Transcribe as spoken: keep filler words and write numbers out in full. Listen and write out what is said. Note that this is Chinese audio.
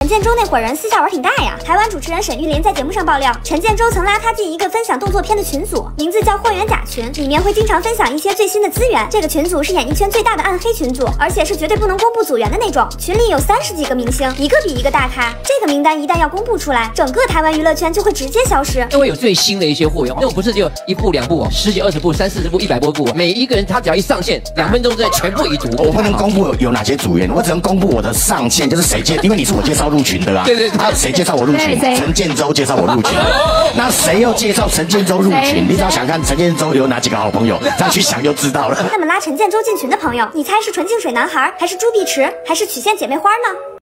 陈建州那伙人私下玩挺大呀。台湾主持人沈玉琳在节目上爆料，陈建州曾拉他进一个分享动作片的群组，名字叫霍元甲群，里面会经常分享一些最新的资源。这个群组是演艺圈最大的暗黑群组，而且是绝对不能公布组员的那种。群里有三十几个明星，一个比一个大咖。这个名单一旦要公布出来，整个台湾娱乐圈就会直接消失。 就会有最新的一些货源，那种不是只有一部两部哦，十几二十部、三四十部、一百多部，每一个人他只要一上线，两分钟之内全部已读。 我不能公布有哪些组员，我只能公布我的上线，就是谁介，因为你是我介绍入群的啊。 对对对。 还有谁介绍我入群？陈建州介绍我入群。那谁又介绍陈建州入群？你只要想看陈建州有哪几个好朋友，这样去想就知道了。 那么拉陈建州进群的朋友，你猜是纯净水男孩，还是朱碧池，还是曲线姐妹花呢？